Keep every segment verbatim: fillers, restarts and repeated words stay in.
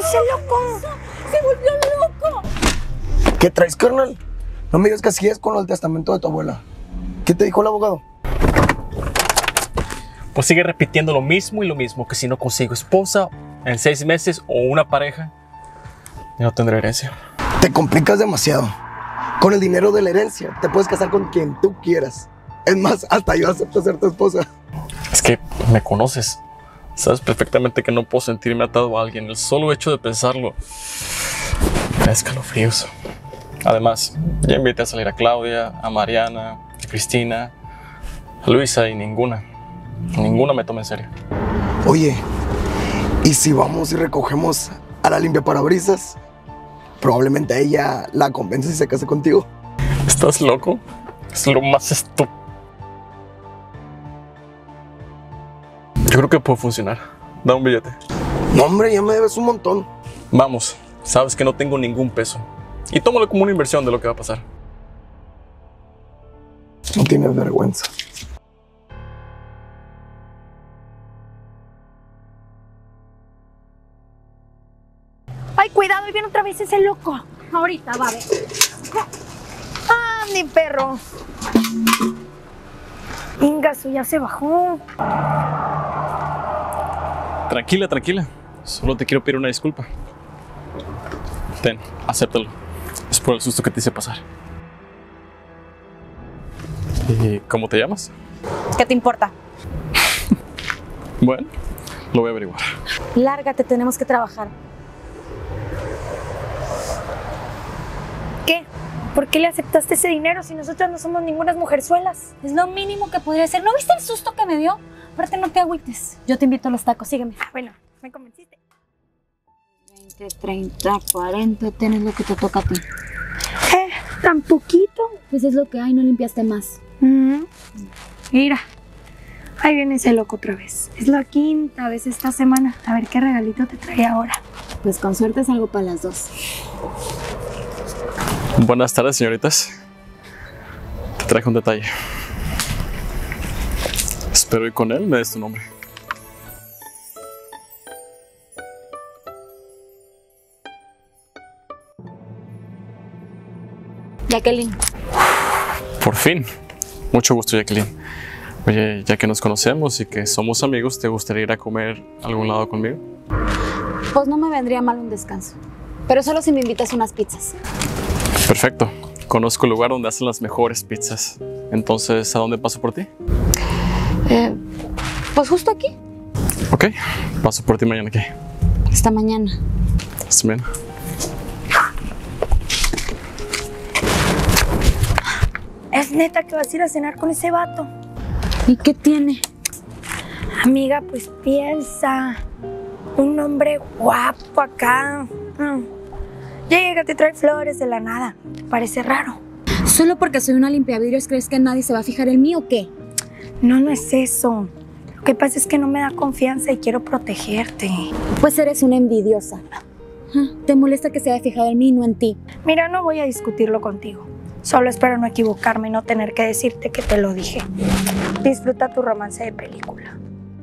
ese loco? ¡Se volvió loco! ¿Qué traes, carnal? No me digas que así es con el testamento de tu abuela. ¿Qué te dijo el abogado? Pues sigue repitiendo lo mismo y lo mismo, que si no consigo esposa en seis meses o una pareja, yo no tendré herencia. Te complicas demasiado. Con el dinero de la herencia te puedes casar con quien tú quieras. Es más, hasta yo acepto ser tu esposa. Es que me conoces. Sabes perfectamente que no puedo sentirme atado a alguien. El solo hecho de pensarlo me da escalofríos. Además, ya invité a salir a Claudia, a Mariana, a Cristina, a Luisa y ninguna, ninguna me toma en serio. Oye, ¿y si vamos y recogemos a la limpiaparabrisas? Probablemente ella la convence y se case contigo. ¿Estás loco? Es lo más estúpido. Yo creo que puede funcionar. Da un billete. No, hombre, ya me debes un montón. Vamos, sabes que no tengo ningún peso. Y tómalo como una inversión de lo que va a pasar. No tienes vergüenza. Ay, cuidado, y viene otra vez ese loco. Ahorita va a ver. Ah, mi perro. Ingasu, ya se bajó. Tranquila, tranquila. Solo te quiero pedir una disculpa. Ten, acéptalo. Es por el susto que te hice pasar. ¿Y cómo te llamas? ¿Qué te importa? Bueno, lo voy a averiguar. Lárgate, tenemos que trabajar. ¿Qué? ¿Por qué le aceptaste ese dinero si nosotras no somos ninguna mujerzuelas? Es lo mínimo que podría hacer. ¿No viste el susto que me dio? Aparte, no te agüites. Yo te invito a los tacos, sígueme. Ah, bueno, me convenciste. veinte, treinta, cuarenta, tienes lo que te toca a ti. ¿Qué? ¿Tan poquito? Pues es lo que hay, no limpiaste más. Mm. Mira, ahí viene ese loco otra vez. Es la quinta vez esta semana. A ver qué regalito te trae ahora. Pues con suerte es algo para las dos. Buenas tardes, señoritas. Te traje un detalle. Espero ir con él, me des tu nombre. Jacqueline. Por fin. Mucho gusto, Jacqueline. Oye, ya que nos conocemos y que somos amigos, ¿te gustaría ir a comer a algún lado conmigo? Pues no me vendría mal un descanso. Pero solo si me invitas unas pizzas. Perfecto. Conozco el lugar donde hacen las mejores pizzas. Entonces, ¿a dónde paso por ti? Eh, pues justo aquí. Ok. Paso por ti mañana aquí. Esta mañana. Hasta mañana. ¿Es neta que vas a ir a cenar con ese vato? ¿Y qué tiene? Amiga, pues piensa. Un hombre guapo acá. Mm. Llega, te trae flores de la nada. ¿Te parece raro? ¿Solo porque soy una limpiavidrios crees que nadie se va a fijar en mí o qué? No, no es eso. Lo que pasa es que no me da confianza y quiero protegerte. Pues eres una envidiosa. ¿Te molesta que se haya fijado en mí y no en ti? Mira, no voy a discutirlo contigo. Solo espero no equivocarme y no tener que decirte que te lo dije. Disfruta tu romance de película.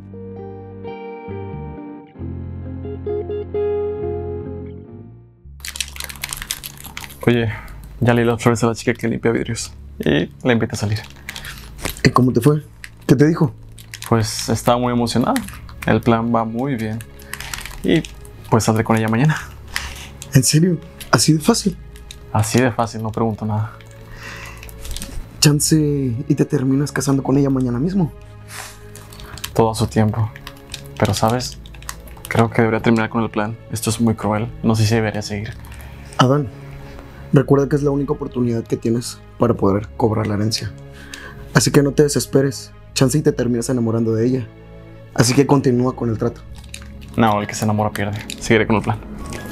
Oye, ya leí las flores a la chica que limpia vidrios y la invité a salir. ¿Y cómo te fue? ¿Qué te dijo? Pues estaba muy emocionada. El plan va muy bien. Y pues saldré con ella mañana. ¿En serio? ¿Así de fácil? Así de fácil, no pregunto nada. Chance y te terminas casando con ella mañana mismo. Todo a su tiempo. Pero, ¿sabes? Creo que debería terminar con el plan. Esto es muy cruel. No sé si debería seguir. Adán, recuerda que es la única oportunidad que tienes para poder cobrar la herencia. Así que no te desesperes. Chance y te terminas enamorando de ella. Así que continúa con el trato. No, el que se enamora pierde. Seguiré con el plan.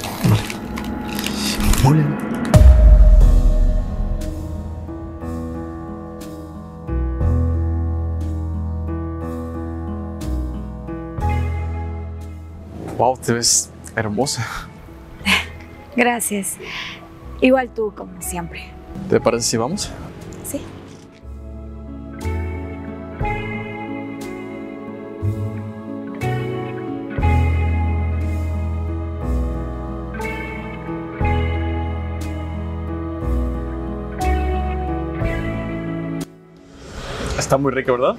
Muy bien. Wow, te ves hermosa. Gracias. Igual tú, como siempre. ¿Te parece si vamos? Sí. Está muy rica, ¿verdad?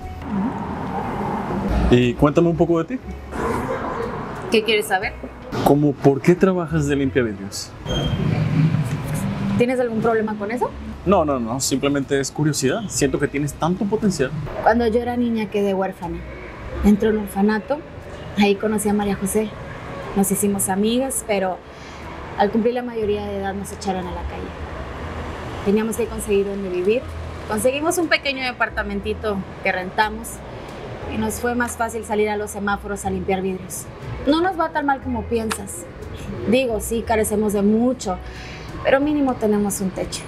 Y cuéntame un poco de ti. ¿Qué quieres saber? ¿Cómo por qué trabajas de limpiavidrios? ¿Tienes algún problema con eso? No, no, no, simplemente es curiosidad. Siento que tienes tanto potencial. Cuando yo era niña quedé huérfana. Entré a un orfanato, ahí conocí a María José. Nos hicimos amigas, pero al cumplir la mayoría de edad nos echaron a la calle. Teníamos que conseguir dónde vivir. Conseguimos un pequeño departamentito que rentamos y nos fue más fácil salir a los semáforos a limpiar vidrios. No nos va tan mal como piensas. Digo, sí, carecemos de mucho, pero mínimo tenemos un techo.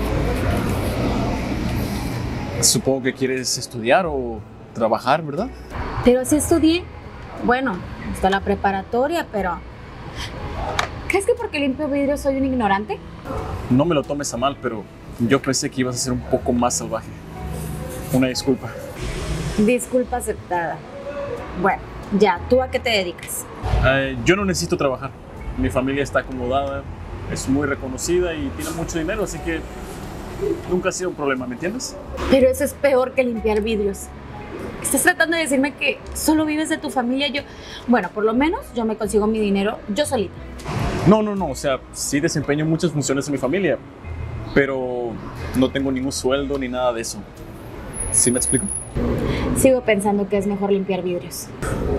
Supongo que quieres estudiar o trabajar, ¿verdad? Pero sí estudié. Bueno, hasta la preparatoria, pero... ¿Crees que porque limpio vidrios soy un ignorante? No me lo tomes a mal, pero yo pensé que ibas a ser un poco más salvaje. Una disculpa. Disculpa aceptada. Bueno, ya, ¿tú a qué te dedicas? Eh, yo no necesito trabajar. Mi familia está acomodada, es muy reconocida y tiene mucho dinero, así que nunca ha sido un problema, ¿me entiendes? Pero eso es peor que limpiar vidrios. ¿Estás tratando de decirme que solo vives de tu familia? Yo, bueno, por lo menos yo me consigo mi dinero yo solita. No, no, no, o sea, sí desempeño muchas funciones en mi familia, pero no tengo ningún sueldo ni nada de eso. ¿Sí me explico? Sigo pensando que es mejor limpiar vidrios.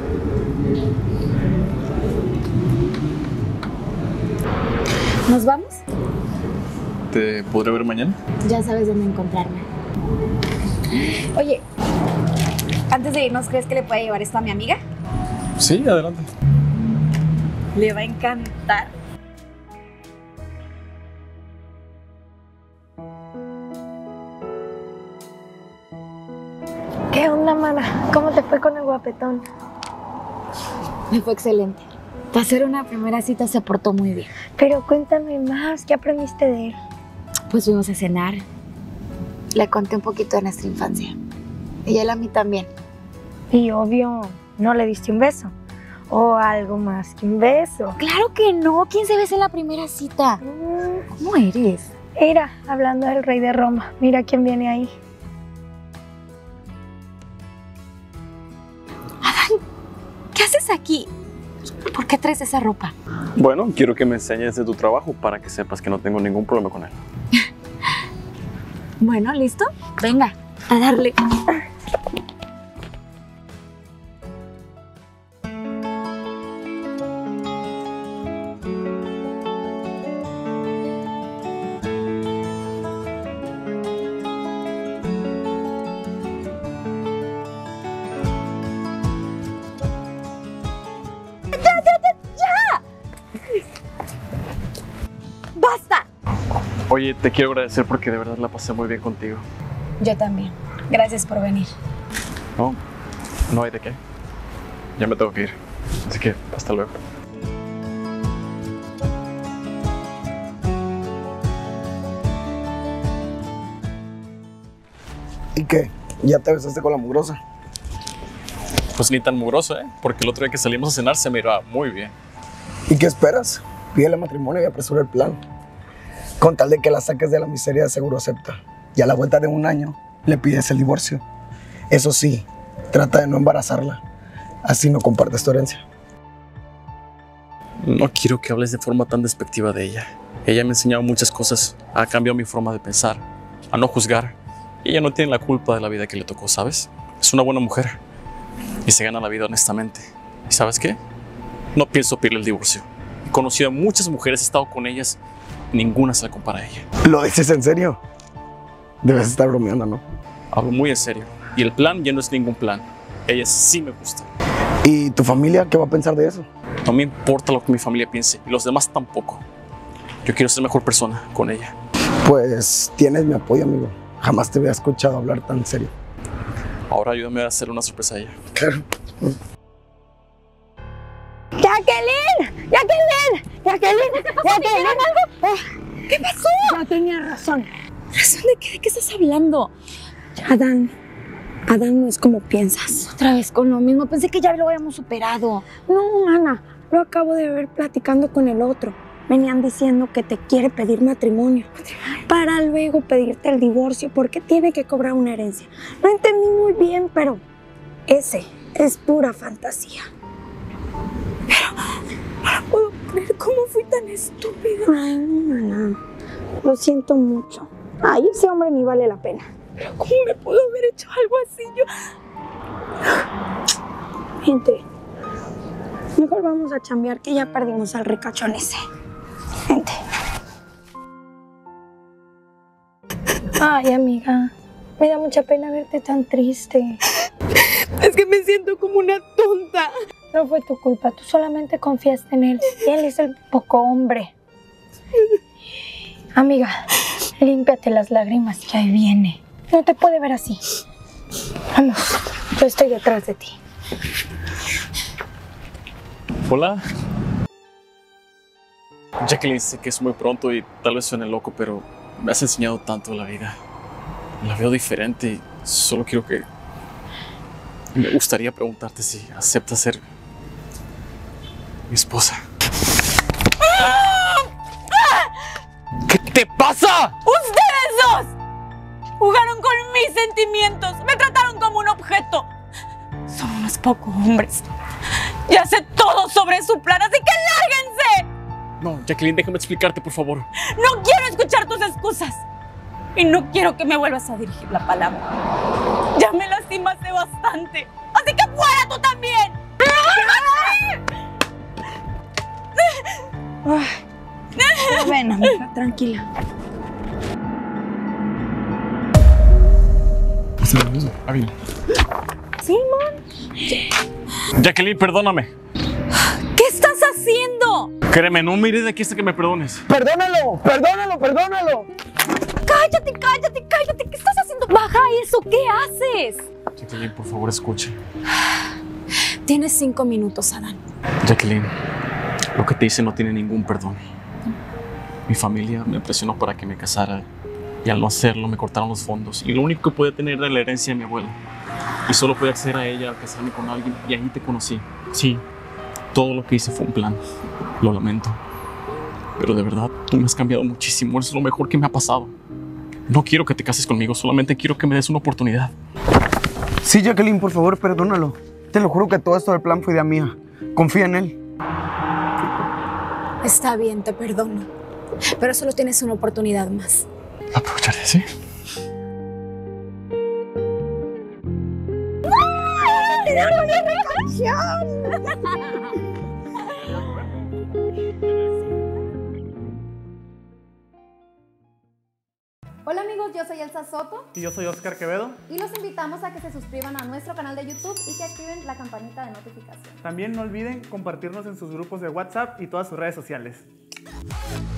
¿Nos vamos? ¿Te podré ver mañana? Ya sabes dónde encontrarme. Oye, antes de irnos, ¿crees que le pueda llevar esto a mi amiga? Sí, adelante. Le va a encantar. ¿Qué onda, mana? ¿Cómo te fue con el guapetón? Me fue excelente. Para hacer una primera cita se portó muy bien. Pero cuéntame más, ¿qué aprendiste de él? Pues fuimos a cenar. Le conté un poquito de nuestra infancia. Y él a mí también. Y obvio, ¿no le diste un beso? ¿O algo más que un beso? ¡Claro que no! ¿Quién se besa en la primera cita? Mm, ¿Cómo eres? Mira, hablando del rey de Roma, mira quién viene ahí. Adán, ¿qué haces aquí? ¿Por qué traes esa ropa? Bueno, quiero que me enseñes de tu trabajo para que sepas que no tengo ningún problema con él. Bueno, ¿listo? Venga, a darle. ¡Basta! Oye, te quiero agradecer porque de verdad la pasé muy bien contigo. Yo también. Gracias por venir. No, no hay de qué. Ya me tengo que ir. Así que hasta luego. ¿Y qué? ¿Ya te besaste con la mugrosa? Pues ni tan mugroso, ¿eh? Porque el otro día que salimos a cenar se miraba muy bien. ¿Y qué esperas? Pídele matrimonio y apresura el plan. Con tal de que la saques de la miseria, seguro acepta. Y a la vuelta de un año, le pides el divorcio. Eso sí, trata de no embarazarla. Así no compartes tu herencia. No quiero que hables de forma tan despectiva de ella. Ella me ha enseñado muchas cosas. Ha cambiado mi forma de pensar, a no juzgar. Y ella no tiene la culpa de la vida que le tocó, ¿sabes? Es una buena mujer. Y se gana la vida honestamente. ¿Y sabes qué? No pienso pedirle el divorcio. He conocido a muchas mujeres, he estado con ellas. Ninguna se le compara a ella. ¿Lo dices en serio? Debes estar bromeando, ¿no? Hablo muy en serio. Y el plan ya no es ningún plan. Ella sí me gusta. ¿Y tu familia qué va a pensar de eso? No me importa lo que mi familia piense. Y los demás tampoco. Yo quiero ser mejor persona con ella. Pues tienes mi apoyo, amigo. Jamás te había escuchado hablar tan serio. Ahora ayúdame a hacer una sorpresa a ella. Claro. ¡Jacqueline! ¡Jacqueline! ¡Jacqueline! ¡Jacqueline! ¿Qué pasó? Ya tenía razón. ¿Razón de qué? ¿De qué estás hablando? Adán, Adán no es como piensas. Otra vez con lo mismo. Pensé que ya lo habíamos superado. No, Ana, lo acabo de ver platicando con el otro. venían diciendo que te quiere pedir matrimonio para luego pedirte el divorcio porque tiene que cobrar una herencia. No entendí muy bien, pero ese es pura fantasía. Pero no puedo creer cómo fui tan estúpida. Ay, no, no. Lo siento mucho. Ay, ese hombre ni vale la pena. Pero ¿cómo me pudo haber hecho algo así? Yo... Gente, mejor vamos a chambear que ya perdimos al ricachón ese. Gente. Ay, amiga, me da mucha pena verte tan triste. Es que me siento como una tonta. No fue tu culpa, tú solamente confiaste en él. Él es el poco hombre. Amiga, límpiate las lágrimas que ahí viene. No te puede ver así. Vamos, yo estoy detrás de ti. Hola. Jacqueline, sé que es muy pronto y tal vez suene loco, pero me has enseñado tanto la vida. La veo diferente y solo quiero que... Me gustaría preguntarte si aceptas ser mi esposa. ¿Qué te pasa? ¡Ustedes dos! Jugaron con mis sentimientos. Me trataron como un objeto. Son unos pocos hombres. Ya sé todo sobre su plan, así que lárguense. No, Jacqueline, déjame explicarte, por favor. No quiero escuchar tus excusas. Y no quiero que me vuelvas a dirigir la palabra. Ya me lastimaste bastante. Así que fuera tú también. Ay, ven, amiga, tranquila. Ávila. Simón. Jacqueline, perdóname. ¿Qué estás haciendo? Créeme, no me iré de aquí hasta que me perdones. ¡Perdónalo! ¡Perdónalo! ¡Perdónalo! Cállate, cállate, cállate. ¿Qué estás haciendo? Baja eso. ¿Qué haces? Jacqueline, por favor, escuche. Tienes cinco minutos, Adán. Jacqueline, lo que te hice no tiene ningún perdón. Mi familia me presionó para que me casara y al no hacerlo me cortaron los fondos. Y lo único que podía tener era la herencia de mi abuela. Y solo podía acceder a ella al casarme con alguien y ahí te conocí. Sí, todo lo que hice fue un plan. Lo lamento. Pero de verdad, tú me has cambiado muchísimo. Eso es lo mejor que me ha pasado. No quiero que te cases conmigo, solamente quiero que me des una oportunidad. Sí, Jacqueline, por favor, perdónalo. Te lo juro que todo esto del plan fue idea mía. Confía en él. Está bien, te perdono. Pero solo tienes una oportunidad más. La aprovecharé, ¿sí? Hola amigos, yo soy Elsa Soto Y yo soy Oscar Quevedo. y los invitamos a que se suscriban a nuestro canal de YouTube y que activen la campanita de notificación. También no olviden compartirnos en sus grupos de WhatsApp y todas sus redes sociales.